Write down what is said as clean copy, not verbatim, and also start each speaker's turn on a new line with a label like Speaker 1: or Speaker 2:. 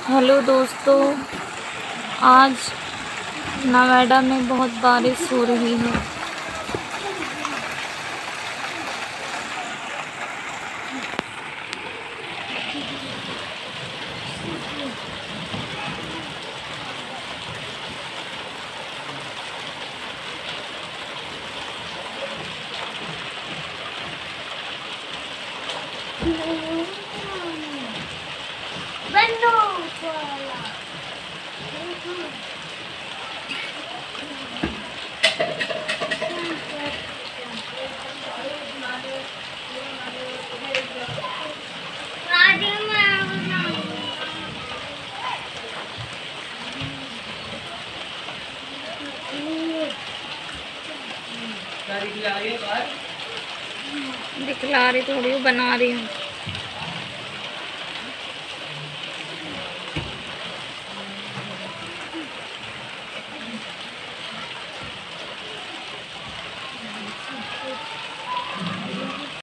Speaker 1: Hello दोस्तों, आज नोएडा में बहुत बारिश हो रही है। दिखला रही थोड़ी, बना रही हूँ।